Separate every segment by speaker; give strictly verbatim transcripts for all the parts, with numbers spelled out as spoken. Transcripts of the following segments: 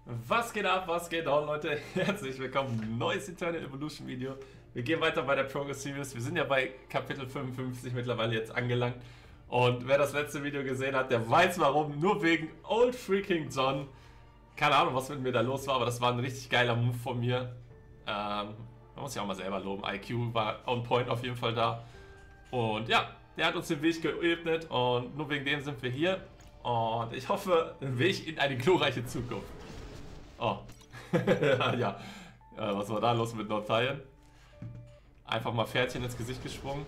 Speaker 1: Was geht ab, was geht on, Leute? Herzlich willkommen, neues Eternal Evolution Video. Wir gehen weiter bei der Progress Series. Wir sind ja bei Kapitel fünfundfünfzig mittlerweile jetzt angelangt. Und wer das letzte Video gesehen hat, der weiß warum. Nur wegen Old Freaking John. Keine Ahnung, was mit mir da los war, aber das war ein richtig geiler Move von mir. Ähm, man muss ja auch mal selber loben. I Q war on point auf jeden Fall da. Und ja, der hat uns den Weg geebnet und nur wegen dem sind wir hier. Und ich hoffe, den Weg in eine glorreiche Zukunft. Oh. ja. ja. Was war da los mit Northalien? Einfach mal Pferdchen ins Gesicht gesprungen.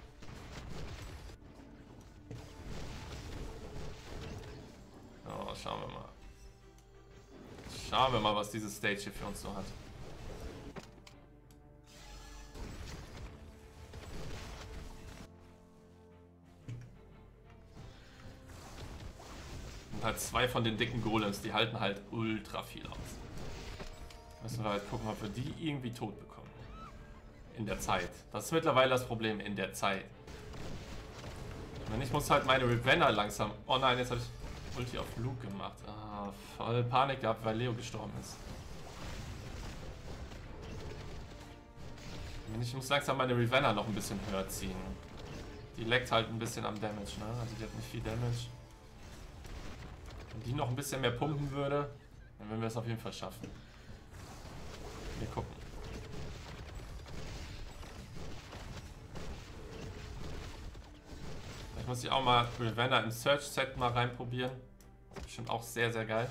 Speaker 1: Oh, schauen wir mal. Schauen wir mal, was diese Stage hier für uns so hat. Und halt zwei von den dicken Golems, die halten halt ultra viel aus. Müssen wir halt gucken, ob wir die irgendwie tot bekommen. In der Zeit. Das ist mittlerweile das Problem, in der Zeit. Und ich muss halt meine Ravenna langsam... Oh nein, jetzt habe ich Ulti auf Luke gemacht. Ah, voll Panik gehabt, weil Leo gestorben ist. Ich muss langsam meine Ravenna noch ein bisschen höher ziehen. Die leckt halt ein bisschen am Damage, ne? Also die hat nicht viel Damage. Wenn die noch ein bisschen mehr pumpen würde, dann würden wir es auf jeden Fall schaffen. Wir gucken. Ich muss ich auch mal Ravenna im Search-Set mal reinprobieren. Das ist bestimmt auch sehr, sehr geil.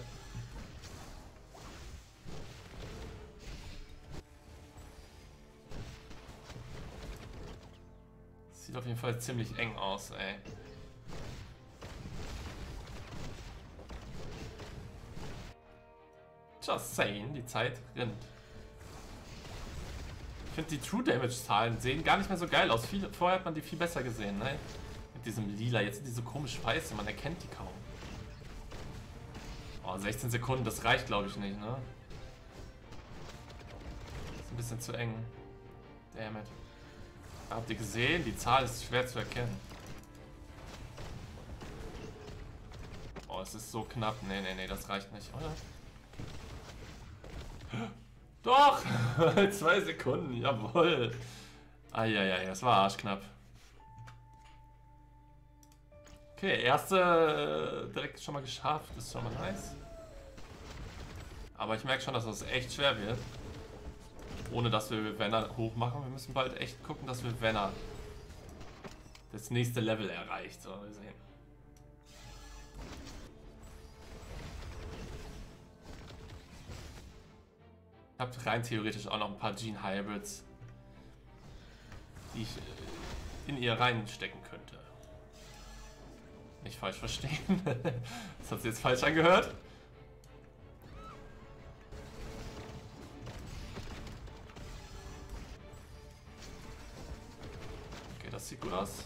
Speaker 1: Sieht auf jeden Fall ziemlich eng aus, ey. Just saying, die Zeit rennt. Ich finde, die True Damage-Zahlen sehen gar nicht mehr so geil aus. Viel, vorher hat man die viel besser gesehen, ne? Mit diesem Lila. Jetzt sind die so komisch weiße, man erkennt die kaum. Oh, sechzehn Sekunden, das reicht, glaube ich, nicht, ne? Ist ein bisschen zu eng. Dammit. Habt ihr gesehen? Die Zahl ist schwer zu erkennen. Oh, es ist so knapp. Nee, nee, nee, das reicht nicht, oder? Doch! Zwei Sekunden, jawohl. Eieiei, das war arschknapp. Okay, erste äh, direkt schon mal geschafft. Das ist schon mal nice. Aber ich merke schon, dass das echt schwer wird. Ohne dass wir Ravenna hoch machen. Wir müssen bald echt gucken, dass wir Ravenna das nächste Level erreicht. So, wir sehen. Ich habe rein theoretisch auch noch ein paar Gene Hybrids, die ich in ihr reinstecken könnte. Nicht falsch verstehen. Das hat sich jetzt falsch angehört. Okay, das sieht gut aus.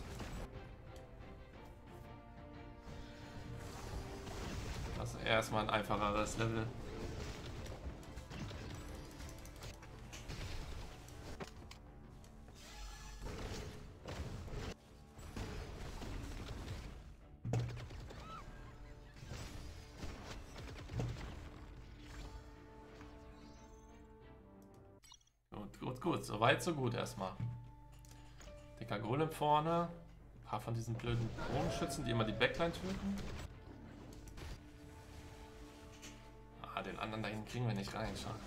Speaker 1: Das ist erstmal ein einfacheres Level. Gut, gut, so weit, so gut erstmal. Dicker Golem vorne. Ein paar von diesen blöden Bogenschützen, die immer die Backline töten. Ah, den anderen da hinten kriegen wir nicht rein, schade.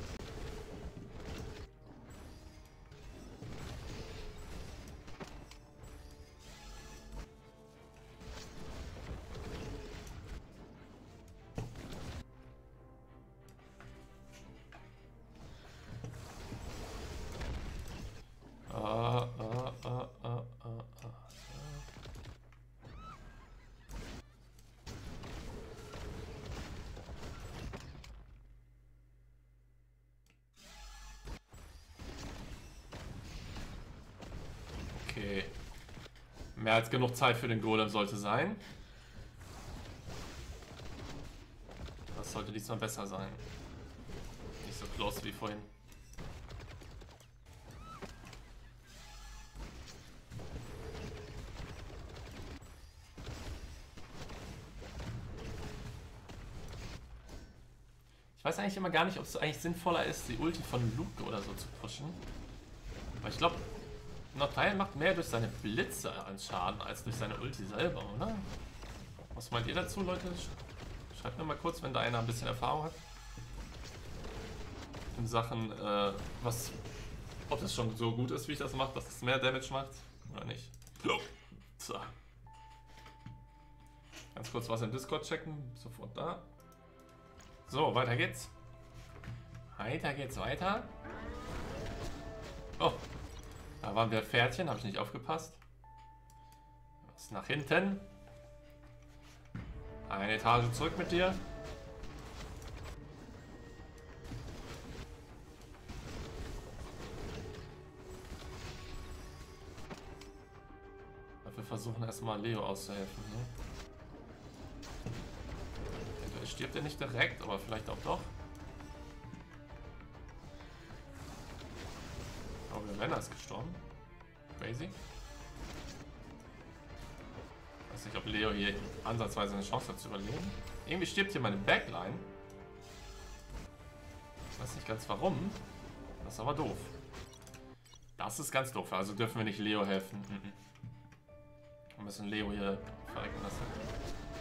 Speaker 1: Okay. Mehr als genug Zeit für den Golem sollte sein. Das sollte diesmal besser sein. Nicht so close wie vorhin. weiß eigentlich immer gar nicht, ob es eigentlich sinnvoller ist, die Ulti von Luke oder so zu pushen. Aber ich glaube, Noctile macht mehr durch seine Blitze an Schaden als durch seine Ulti selber, oder? Was meint ihr dazu, Leute? Schreibt mir mal kurz, wenn da einer ein bisschen Erfahrung hat. In Sachen, äh, was, ob das schon so gut ist, wie ich das mache, dass es mehr Damage macht oder nicht. So. Ganz kurz was im Discord checken, sofort da. So, weiter geht's. Weiter geht's weiter. Oh, da waren wir Pferdchen, habe ich nicht aufgepasst. Was nach hinten? Eine Etage zurück mit dir. Wir versuchen erstmal Leo auszuhelfen. Ne? Stirbt er nicht direkt, aber vielleicht auch doch. Aber der Männer ist gestorben. Crazy. Ich weiß nicht, ob Leo hier ansatzweise eine Chance hat zu überleben. Irgendwie stirbt hier meine Backline. Ich weiß nicht ganz warum. Das ist aber doof. Das ist ganz doof. Also dürfen wir nicht Leo helfen. Wir müssen Leo hier verrecken lassen.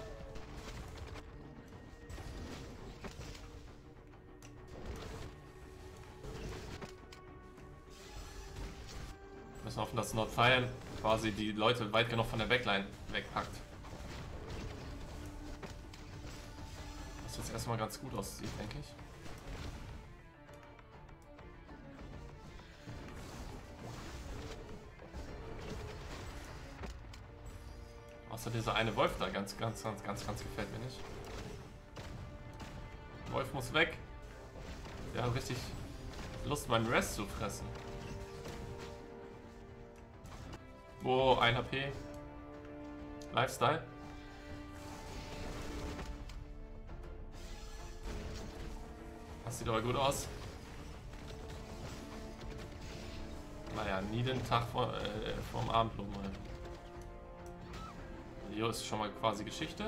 Speaker 1: Wir müssen hoffen, dass Noctile quasi die Leute weit genug von der Backline wegpackt. Was jetzt erstmal ganz gut aussieht, denke ich. Außer dieser eine Wolf da, ganz, ganz, ganz, ganz, ganz gefällt mir nicht. Wolf muss weg. Der hat richtig Lust, meinen Rest zu fressen. Oh, ein H P. Lifestyle. Das sieht aber gut aus. Naja, nie den Tag vor, äh, vorm Abendblumen. Leo ist schon mal quasi Geschichte.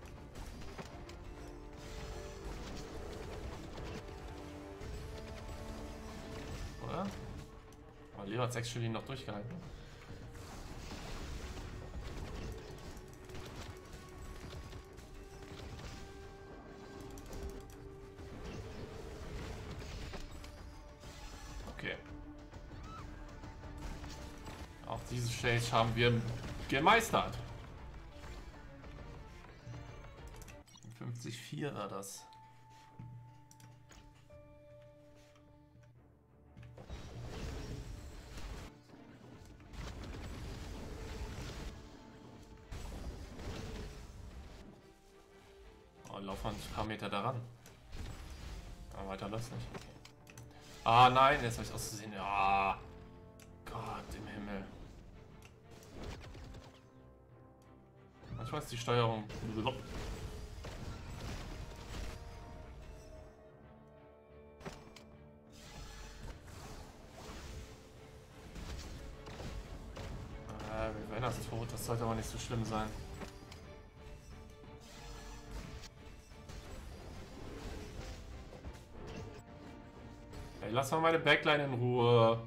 Speaker 1: Oder? Aber Leo hat sechs Stunden noch durchgehalten. Okay. Auch diese Stage haben wir gemeistert. fünfzig Komma vier war das. Oh, laufen wir ein paar Meter daran. Aber weiter läuft nicht. Ah nein, jetzt habe ich auszusehen. Ja, Gott im Himmel. Manchmal ist die Steuerung. Wenn ist tot, das sollte aber nicht so schlimm sein. Ey, lass mal meine Backline in Ruhe.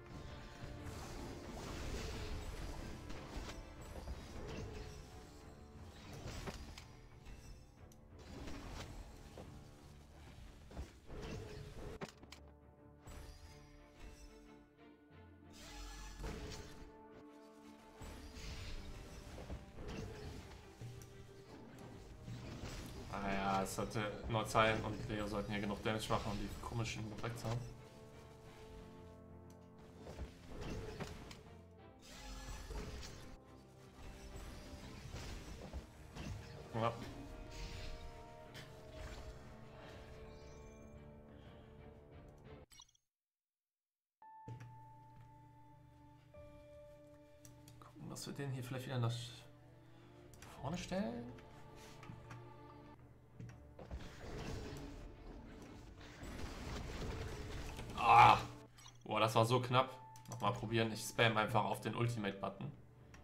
Speaker 1: Es sollte Noctile und Leo sollten hier genug Damage machen, um die komischen weg zu haben. Ja. Gucken, was wir den hier vielleicht wieder nach vorne stellen. Ah! Boah, das war so knapp. Nochmal probieren. Ich spam einfach auf den Ultimate-Button.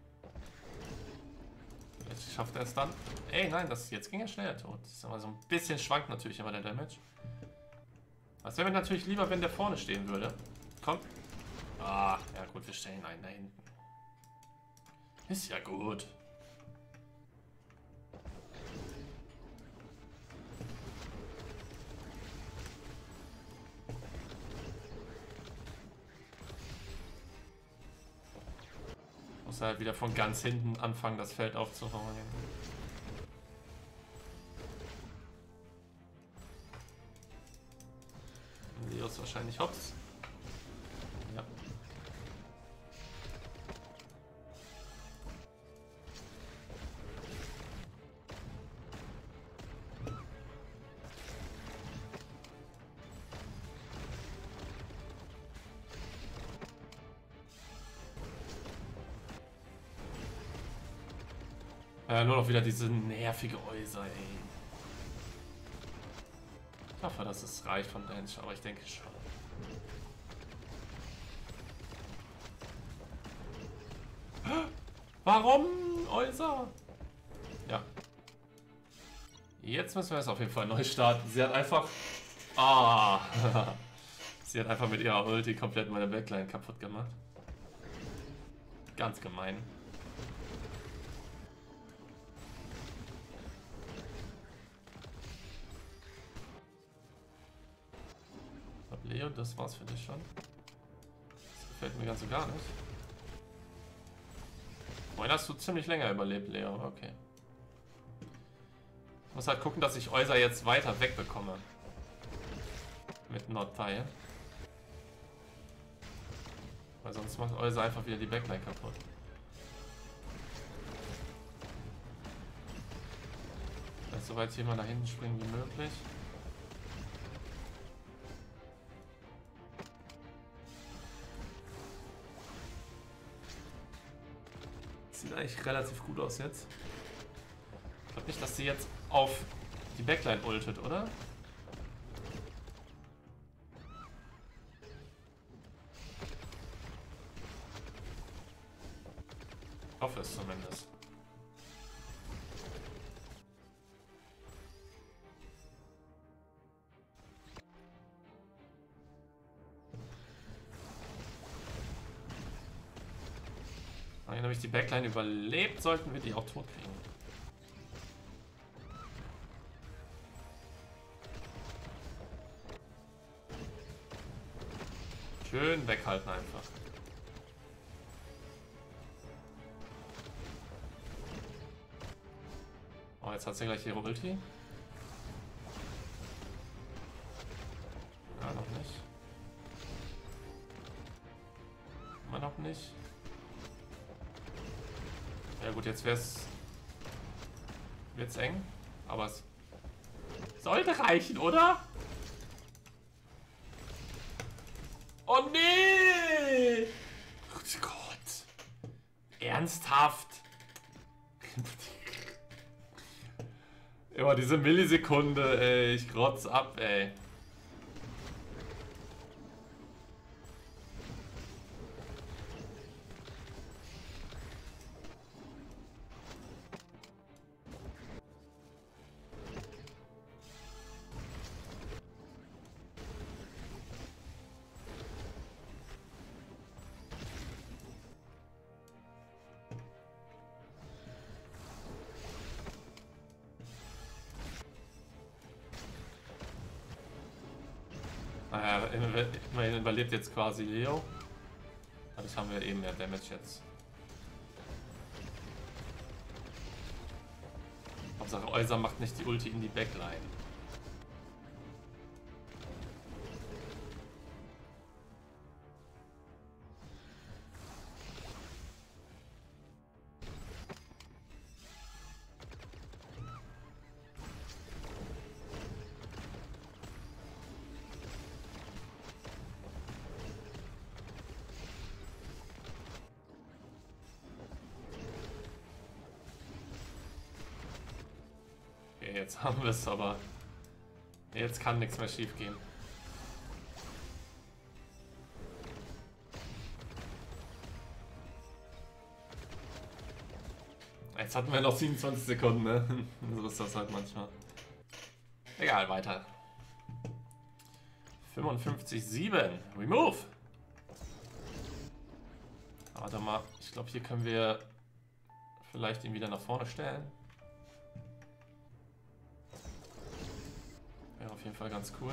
Speaker 1: Vielleicht schafft er es dann. Ey, nein, das, jetzt ging er schneller tot. Das ist aber so ein bisschen schwankt natürlich immer der Damage. Das wäre mir natürlich lieber, wenn der vorne stehen würde. Komm. Ah, ja gut, wir stellen einen da hinten. Ist ja gut. Muss halt wieder von ganz hinten anfangen, das Feld aufzuräumen. Leo ist wahrscheinlich hops. Ja. Äh, nur noch wieder diese nervige Äußer, ey. Ich hoffe, dass es reicht von Bench, aber ich denke schon. Warum Äußer? Ja. Jetzt müssen wir es auf jeden Fall neu starten. Sie hat einfach... Ah! Sie hat einfach mit ihrer Ulti komplett meine Backline kaputt gemacht. Ganz gemein. Leo, das war's für dich schon. Das gefällt mir ganz und gar nicht. Vorhin hast du ziemlich länger überlebt, Leo. Okay. Ich muss halt gucken, dass ich Äußer jetzt weiter wegbekomme. Mit Nordteil. Weil sonst macht Äußer einfach wieder die Backline kaputt. Also, soweit hier mal nach hinten springen wie möglich. Sieht eigentlich relativ gut aus jetzt. Ich glaube nicht, dass sie jetzt auf die Backline ultet, oder? Ich hoffe es zumindest. Wenn nämlich die Backline überlebt, sollten wir die auch tot kriegen. Schön weghalten einfach. Oh, jetzt hat sie gleich ihre Ulti. Ja, noch nicht. Immer noch nicht. Ja gut, jetzt wär's wird's eng, aber es sollte reichen, oder? Oh nee! Oh Gott! Ernsthaft? Immer diese Millisekunde, ey, ich grotz ab, ey. Naja, immerhin überlebt jetzt quasi Leo. Dadurch haben wir eben mehr Damage jetzt. Hauptsache Äußer macht nicht die Ulti in die Backline. Jetzt haben wir es, aber jetzt kann nichts mehr schief gehen. Jetzt hatten wir noch siebenundzwanzig Sekunden, ne? So ist das halt manchmal. Egal, weiter. fünfundfünfzig sieben. Remove. Warte mal. Ich glaube, hier können wir vielleicht ihn wieder nach vorne stellen. Wäre auf jeden Fall ganz cool.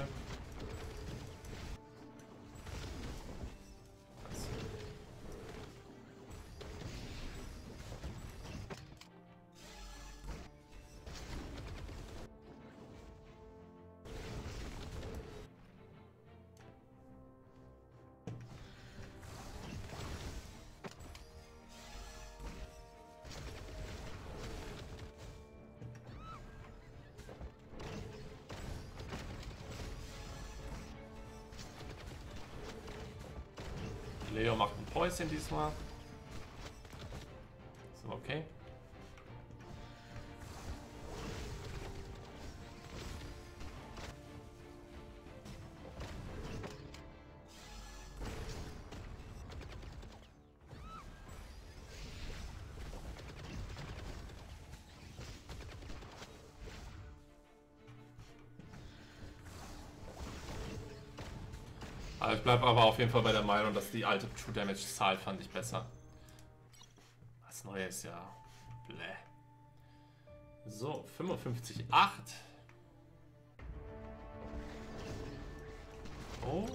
Speaker 1: Leo macht ein Päuschen diesmal. So, okay. Also ich bleibe aber auf jeden Fall bei der Meinung, dass die alte True Damage Zahl fand ich besser. Das neue ist ja bläh. So, fünfundfünfzig acht. Oh.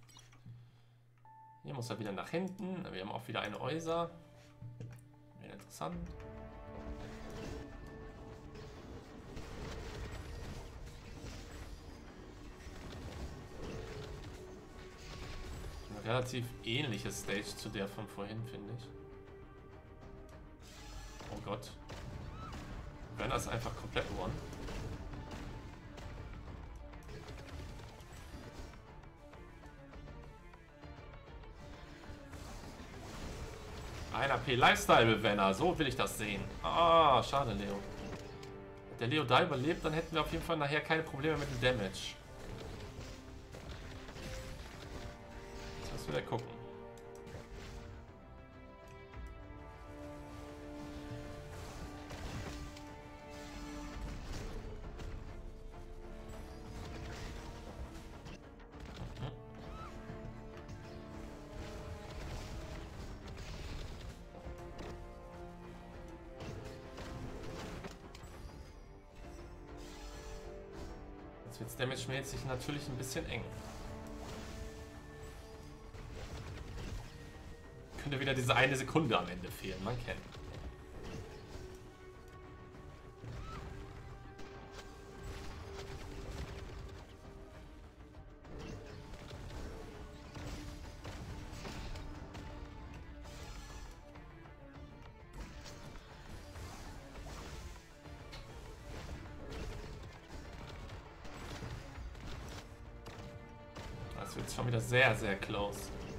Speaker 1: Hier muss er wieder nach hinten. Wir haben auch wieder eine Euser. Wäre interessant. Relativ ähnliche Stage zu der von vorhin, finde ich. Oh Gott. Wenn das einfach komplett one. ein A P Lifestyle-Bewenner, so will ich das sehen. Ah, schade, Leo. Wenn der Leo da überlebt, dann hätten wir auf jeden Fall nachher keine Probleme mit dem Damage. Wieder gucken. Jetzt wird es damage-mäßig natürlich ein bisschen eng. Könnte wieder diese eine Sekunde am Ende fehlen, man kennt. Das wird schon wieder sehr, sehr close.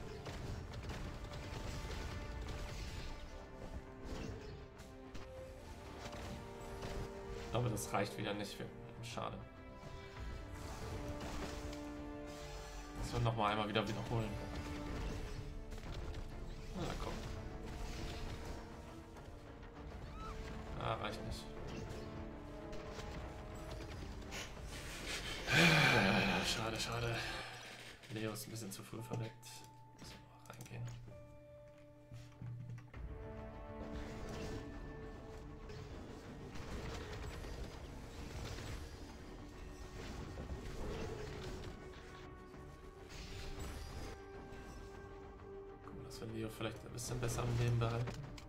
Speaker 1: Ich glaube, das reicht wieder nicht für. Schade. Das wird noch mal einmal wieder wiederholen. Na komm. Ah, reicht nicht. Schade, schade. Leo ist ein bisschen zu früh verreckt. Müssen wir reingehen. Gucken, dass wir Leo vielleicht ein bisschen besser am Leben behalten.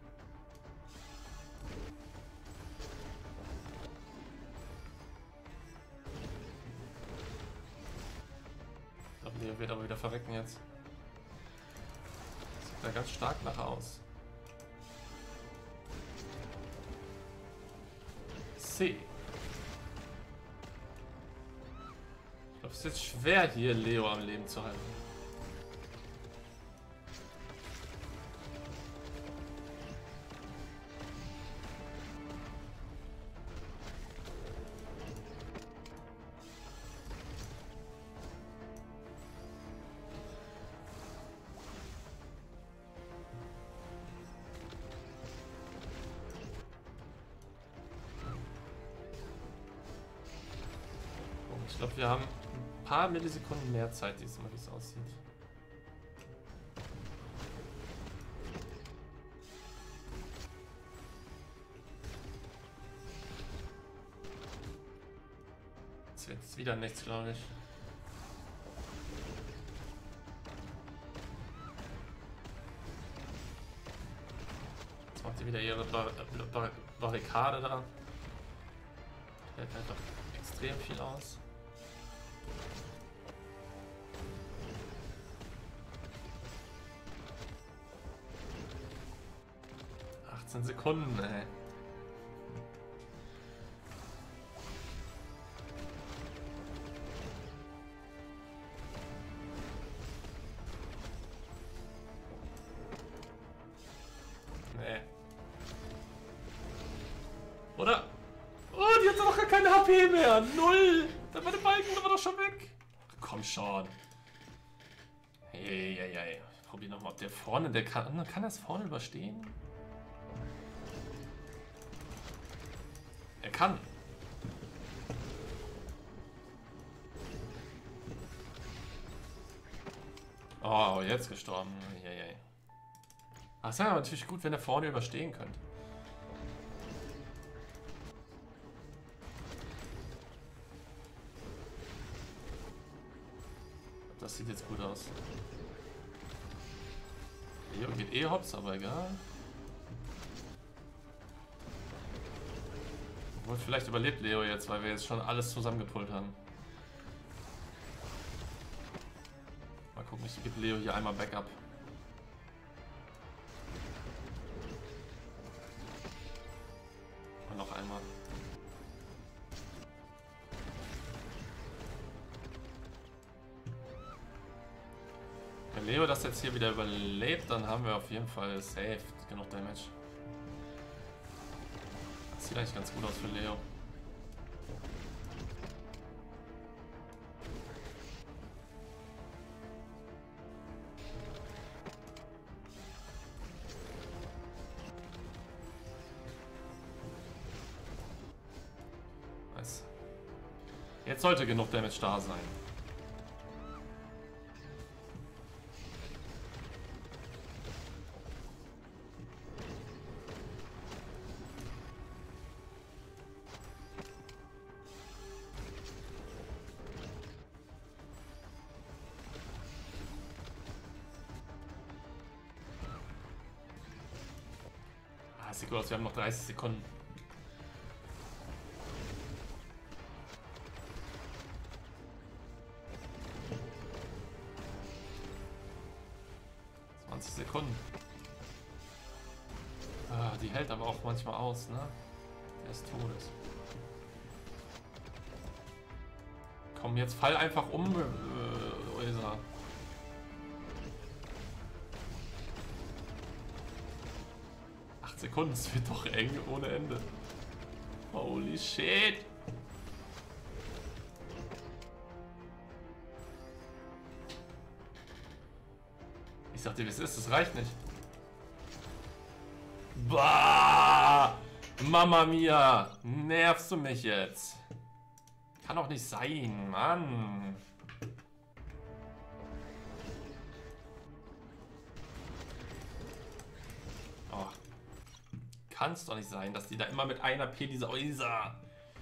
Speaker 1: Leo wird aber wieder verrecken jetzt. Sieht da ganz stark nach aus. C. Ich glaube, es ist jetzt schwer, hier Leo am Leben zu halten. Ich glaube, wir haben ein paar Millisekunden mehr Zeit diesmal, wie es aussieht. Jetzt wird es wieder nichts, glaube ich. Jetzt macht sie wieder ihre Bar Bar Barrikade da. Hält halt doch extrem viel aus. achtzehn Sekunden, ey. Nee. Oder? Oh, die hat doch gar keine H P mehr. Null. Da war der Balken aber doch schon weg. Ach, komm schon. Hey, hey, hey. Ich probier nochmal, ob der vorne, der kann, kann das vorne überstehen? Er kann. Oh, jetzt gestorben. Hey, hey. Ach, es wäre aber natürlich gut, wenn er vorne überstehen könnte. Das sieht jetzt gut aus. Leo geht eh hops, aber egal. Und vielleicht überlebt Leo jetzt, weil wir jetzt schon alles zusammengepult haben. Mal gucken, ich gebe Leo hier einmal Backup. Und noch einmal. Wenn Leo das jetzt hier wieder überlebt, dann haben wir auf jeden Fall safe genug Damage. Das sieht eigentlich ganz gut aus für Leo. Nice. Jetzt sollte genug Damage da sein. Sieht gut aus, wir haben noch dreißig Sekunden. zwanzig Sekunden. Ah, die hält aber auch manchmal aus, ne? Der ist Todes. Komm, jetzt fall einfach um, äh, Oesa. Sekunden, es wird doch eng ohne Ende. Holy shit! Ich sag dir, wie es ist, es reicht nicht. Bah! Mama mia! Nervst du mich jetzt? Kann doch nicht sein, Mann! Oh. Kann es doch nicht sein, dass die da immer mit einer P diese Oisa.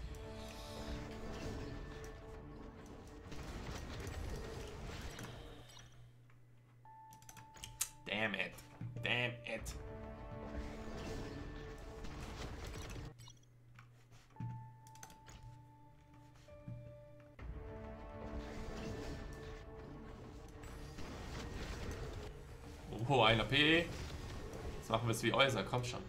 Speaker 1: Damn it. Damn it. Oh, einer P. Jetzt machen wir es wie Oisa, komm schon.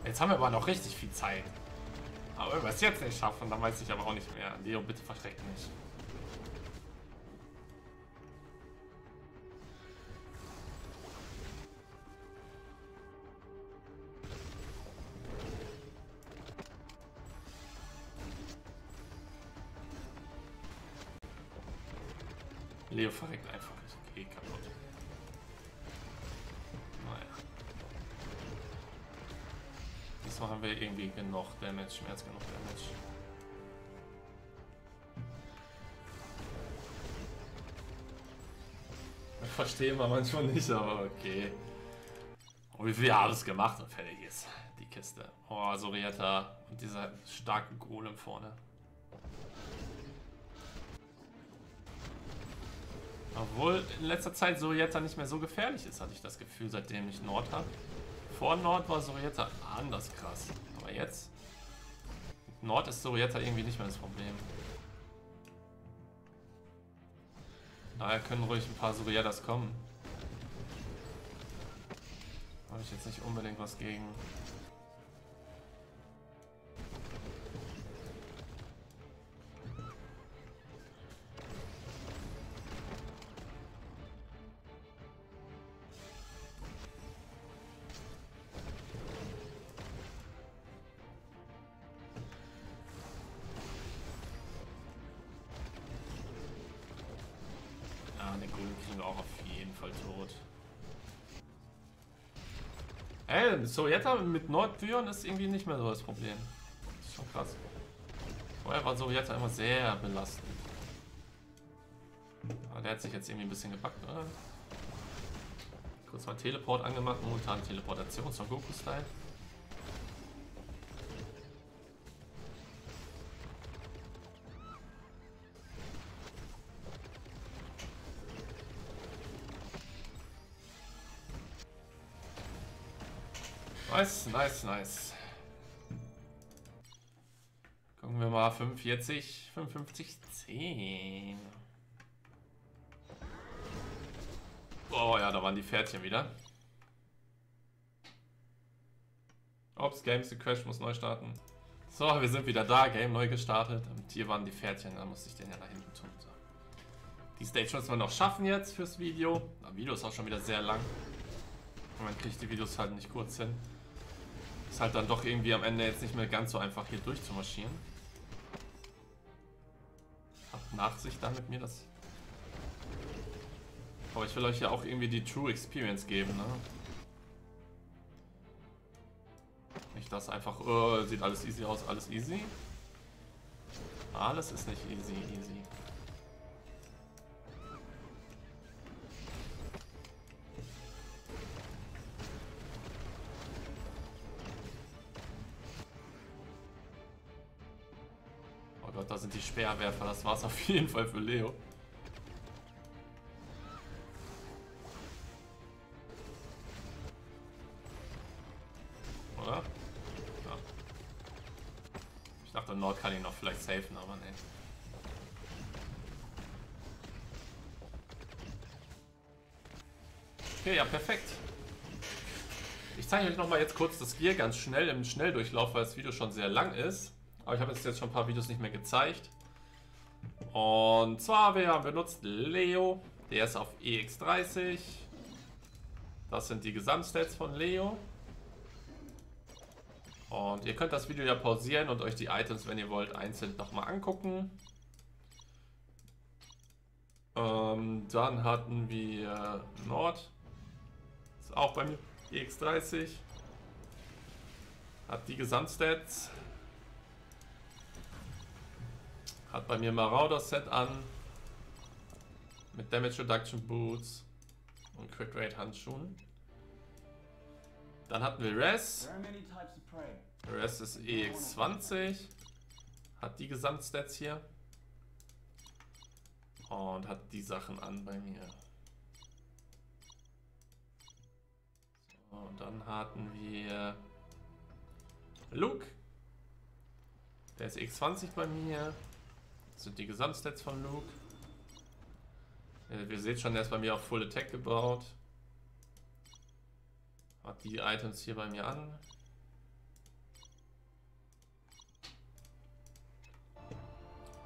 Speaker 1: Jetzt haben wir aber noch richtig viel Zeit. Aber wenn wir es jetzt nicht schaffen, dann weiß ich aber auch nicht mehr. Leo, bitte verschreck nicht. Leo verreckt einfach. Ich gehe kaputt. Naja. Diesmal haben wir irgendwie genug Damage, mehr als genug Damage. Ich verstehe man manchmal nicht, aber okay. Oh, wie viel wir alles gemacht und fertig ist die Kiste. Oh, Sorietta und dieser starke Golem vorne. Obwohl in letzter Zeit Sorietta nicht mehr so gefährlich ist, hatte ich das Gefühl, seitdem ich Nord habe. Vor Nord war Sorietta anders krass. Aber jetzt... Mit Nord ist Sorietta irgendwie nicht mehr das Problem. Daher können ruhig ein paar Soriettas kommen. Habe ich jetzt nicht unbedingt was gegen. Den Golem kriegen wir auch auf jeden Fall tot. Ey, Sorietta mit Nordtüren ist irgendwie nicht mehr so das Problem. Das ist schon krass. Vorher war Sorietta immer sehr belastend. Aber der hat sich jetzt irgendwie ein bisschen gepackt, oder? Kurz mal Teleport angemacht, momentan Teleportation zum Goku-Style. Nice, nice, nice. Gucken wir mal, fünfundvierzig, fünfundfünfzig, zehn. Oh ja, da waren die Pferdchen wieder. Ups, Games Crash muss neu starten. So, wir sind wieder da, Game neu gestartet. Und hier waren die Pferdchen, da musste ich den ja nach hinten tun. So. Die Stage müssen wir noch schaffen jetzt fürs Video. Das Video ist auch schon wieder sehr lang. Und man kriegt die Videos halt nicht kurz hin. Ist halt dann doch irgendwie am Ende jetzt nicht mehr ganz so einfach hier durchzumarschieren. Habt Nachsicht dann mit mir, das. Aber ich will euch ja auch irgendwie die True Experience geben, ne? Nicht das einfach, oh, sieht alles easy aus, alles easy. Alles ist nicht easy, easy. Oh Gott, da sind die Speerwerfer, das war's auf jeden Fall für Leo. Oder? Ja. Ich dachte, Nord kann ihn noch vielleicht safen, aber ne. Okay, ja, perfekt. Ich zeige euch noch mal jetzt kurz das Gear ganz schnell im Schnelldurchlauf, weil das Video schon sehr lang ist. Aber ich habe jetzt, jetzt schon ein paar Videos nicht mehr gezeigt. Und zwar, wir haben benutzt Leo. Der ist auf E X dreißig. Das sind die Gesamtstats von Leo. Und ihr könnt das Video ja pausieren und euch die Items, wenn ihr wollt, einzeln nochmal angucken. Ähm, dann hatten wir Nord. Ist auch bei mir E X dreißig. Hat die Gesamtstats. Hat bei mir Marauder Set an. Mit Damage Reduction Boots und Crit Rate Handschuhen. Dann hatten wir Res. Res ist E X zwanzig. Hat die Gesamtstats hier. Und hat die Sachen an bei mir. So, und dann hatten wir Luke. Der ist E X zwanzig bei mir. Das sind die Gesamtstats von Luke. Ihr seht schon, der ist bei mir auf Full Attack gebaut. Hat die Items hier bei mir an.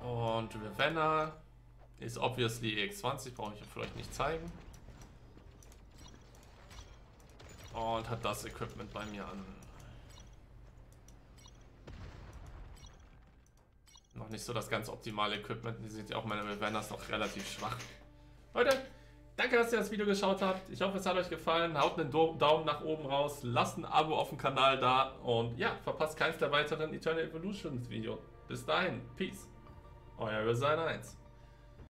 Speaker 1: Und Ravenna ist obviously E X zwanzig, brauche ich vielleicht nicht zeigen. Und hat das Equipment bei mir an. Noch nicht so das ganz optimale Equipment. Ihr seht ja auch, meine Ravenna ist noch relativ schwach. Leute, danke, dass ihr das Video geschaut habt. Ich hoffe, es hat euch gefallen. Haut einen Daumen nach oben raus. Lasst ein Abo auf dem Kanal da. Und ja, verpasst keins der weiteren Eternal Evolutions Video. Bis dahin, Peace. Euer Resign eins.